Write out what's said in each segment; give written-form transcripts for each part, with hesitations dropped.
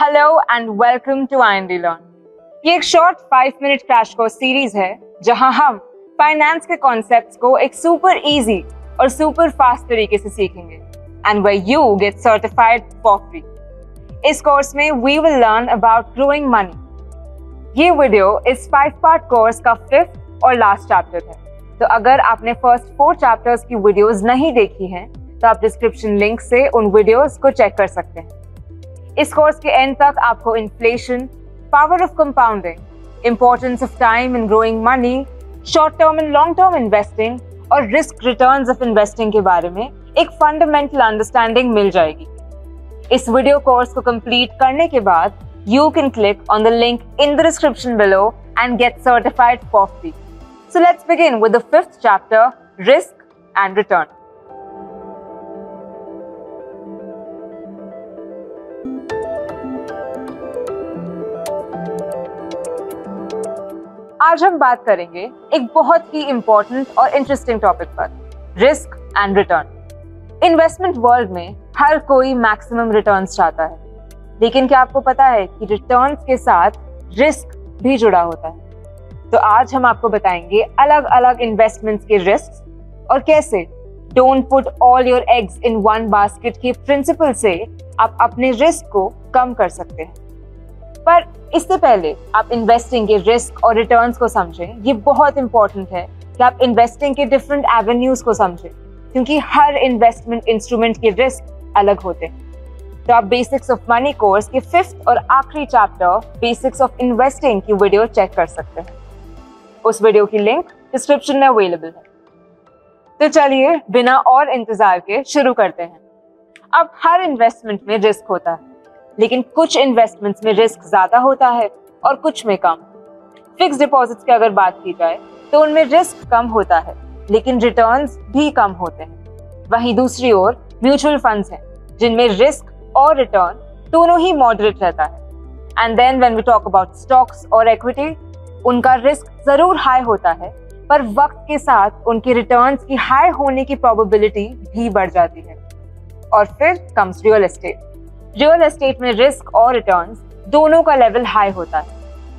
Hello and welcome to IND learn. ये एक short 5 minute crash course series है जहां हम फाइनेंस के कॉन्सेप्ट्स को एक सुपर इजी और सुपर फास्ट तरीके से सीखेंगे and where you get certified for free. इस कोर्स में we will learn about growing money. ये वीडियो इस 5 पार्ट कोर्स का 5th और लास्ट चैप्टर है, तो अगर आपने फर्स्ट 4 चैप्टर्स की वीडियोस नहीं देखी हैं तो आप डिस्क्रिप्शन लिंक से उन वीडियोस को चेक कर सकते हैं। इस कोर्स के एंड तक आपको inflation, power of compounding, importance of time in growing money, short term and long term investing और रिस्क रिटर्न्स ऑफ इन्वेस्टिंग के बारे में एक फंडामेंटल अंडरस्टैंडिंग मिल जाएगी। इस वीडियो कोर्स को कंप्लीट करने के बाद you can click on the link in the description below and get certified for free. So let's begin with the 5th chapter, Risk and Return. आज हम बात करेंगे एक बहुत ही इंपॉर्टेंट और इंटरेस्टिंग टॉपिक पर, risk and return. Investment world में हर कोई मैक्सिमम रिटर्न्स चाहता है, लेकिन क्या आपको पता है कि रिटर्न्स के साथ रिस्क भी जुड़ा होता है? तो आज हम आपको बताएंगे अलग अलग इन्वेस्टमेंट्स के रिस्क और कैसे don't put all your eggs in one basket के प्रिंसिपल से आप अपने रिस्क को कम कर सकते हैं। पर इससे पहले आप इन्वेस्टिंग के रिस्क और रिटर्न्स को समझें। ये बहुत इंपॉर्टेंट है कि आप इन्वेस्टिंग के डिफरेंट एवेन्यूज को समझें, क्योंकि हर इन्वेस्टमेंट इंस्ट्रूमेंट के रिस्क अलग होते हैं। तो आप बेसिक्स ऑफ मनी कोर्स के 5th और आखिरी चैप्टर बेसिक्स ऑफ इन्वेस्टिंग की वीडियो चेक कर सकते हैं। उस वीडियो की लिंक डिस्क्रिप्शन में अवेलेबल है। तो चलिए बिना और इंतजार के शुरू करते हैं। अब हर इन्वेस्टमेंट में रिस्क होता है, लेकिन कुछ इन्वेस्टमेंट्स में रिस्क ज्यादा होता है और कुछ में कम। फिक्स डिपॉजिट्स की अगर बात की जाए तो उनमें रिस्क कम होता है, लेकिन रिटर्न्स भी कम होते हैं। वहीं दूसरी ओर म्यूचुअल फंड्स हैं जिनमें रिस्क और रिटर्न दोनों ही मॉडरेट रहता है। And then when we talk about stocks और इक्विटी, उनका रिस्क जरूर हाई होता है, पर वक्त के साथ उनके रिटर्न्स की हाई होने की प्रोबेबिलिटी भी बढ़ जाती है। और फिर comes real estate. Real estate में रिस्क और रिटर्न्स दोनों का लेवल हाई होता है।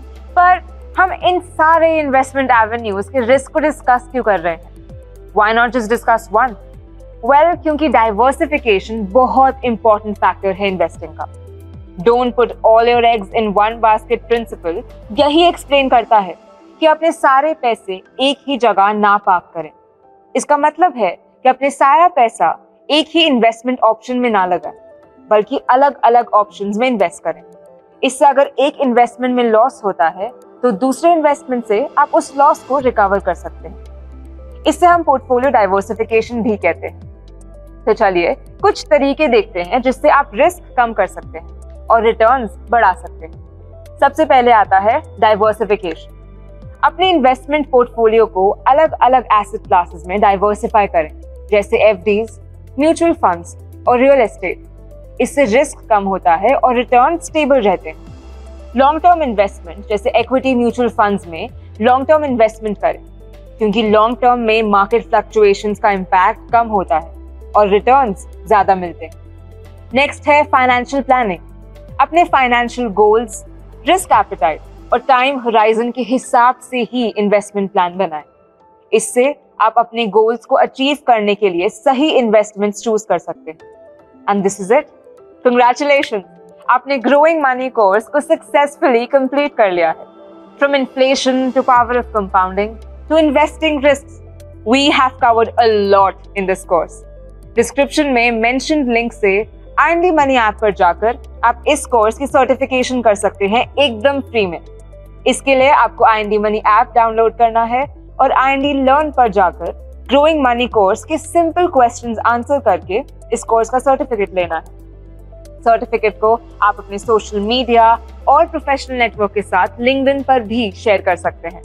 पर हम इन सारे इन्वेस्टमेंट एवेन्यूज के रिस्क को डिस्कस क्यों कर रहे हैं? Why not just discuss one? Well, क्योंकि डाइवर्सिफिकेशन बहुत इंपॉर्टेंट फैक्टर है इन्वेस्टिंग का। Don't put all your eggs in one basket principle यही एक्सप्लेन करता है कि अपने सारे पैसे एक ही जगह ना पार्क करें। इसका मतलब है कि अपने सारा पैसा एक ही इन्वेस्टमेंट ऑप्शन में ना लगाएं, बल्कि अलग अलग ऑप्शंस में इन्वेस्ट करें। इससे अगर एक इन्वेस्टमेंट में लॉस होता है तो दूसरे इन्वेस्टमेंट से आप उस लॉस को रिकवर कर सकते हैं। इससे हम पोर्टफोलियो डाइवर्सिफिकेशन भी कहते हैं। तो चलिए कुछ तरीके देखते हैं जिससे आप रिस्क कम कर सकते हैं और रिटर्न्स बढ़ा सकते हैं। सबसे पहले आता है डाइवर्सिफिकेशन। अपने इन्वेस्टमेंट पोर्टफोलियो को अलग अलग एसेट क्लासेस में डाइवर्सिफाई करें, जैसे एफडीज, म्यूचुअल फंड्स और रियल एस्टेट। इससे रिस्क कम होता है और रिटर्न स्टेबल रहते हैं। लॉन्ग टर्म इन्वेस्टमेंट जैसे इक्विटी म्यूचुअल फंड्स में लॉन्ग टर्म इन्वेस्टमेंट करें, क्योंकि लॉन्ग टर्म में मार्केट फ्लक्चुएशंस का इम्पैक्ट कम होता है और रिटर्न्स ज्यादा मिलते हैं। नेक्स्ट है फाइनेंशियल प्लानिंग। अपने फाइनेंशियल गोल्स, रिस्क एपेटाइट और टाइम होराइजन के हिसाब से ही इन्वेस्टमेंट प्लान बनाएं। इससे आप अपने गोल्स को अचीव करने के लिए सही इन्वेस्टमेंट्स चूज कर सकते हैं। And this is it. Congratulations! आपने ग्रोइंग मनी कोर्स को सक्सेसफुली कंप्लीट कर लिया है। From inflation to power of compounding to investing risks, we have covered a lot in this course. Description में mentioned link से IND Money ऐप पर जाकर आप इस कोर्स की सर्टिफिकेशन कर सकते हैं एकदम फ्री में। इसके लिए आपको IND Money ऐप डाउनलोड करना है और IND Learn पर जाकर ग्रोइंग मनी कोर्स के सिंपल क्वेश्चंस आंसर करके इस कोर्स का सर्टिफिकेट लेना है। सर्टिफिकेट को आप अपने सोशल मीडिया और प्रोफेशनल नेटवर्क के साथ लिंक्डइन पर भी शेयर कर सकते हैं।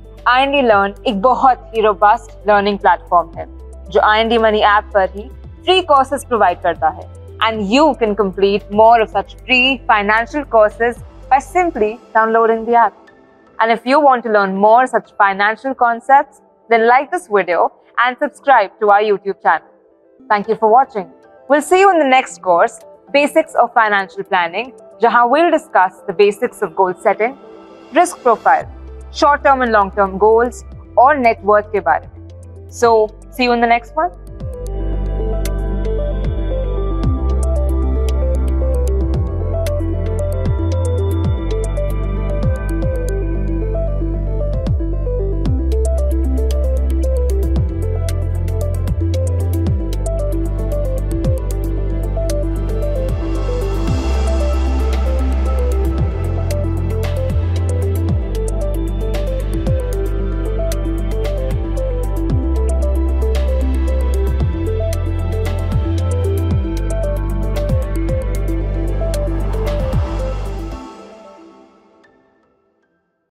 IND लर्न एक बहुत ही रोबस्ट लर्निंग प्लेटफॉर्म है जो IND मनी ऐप पर ही फ्री कोर्सेज प्रोवाइड करता है, and you can complete more of such free financial courses by simply downloading the app. And if you want to learn more such financial concepts, then like this video and subscribe to our YouTube channel. Thank you for watching. We'll see you in the next course basics of financial planning, जहां we'll discuss the basics of goal setting, risk profile, short term and long term goals और net worth के बारे में. So see you in the next one.